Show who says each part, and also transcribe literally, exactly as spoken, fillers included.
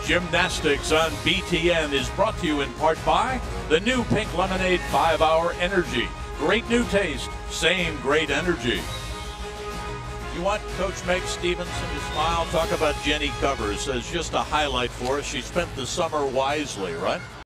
Speaker 1: Gymnastics on B T N is brought to you in part by the new Pink Lemonade five hour Energy. Great new taste, same great energy. You want Coach Meg Stevenson to smile? Talk about Jenny Covers as just a highlight for us. She spent the summer wisely, right?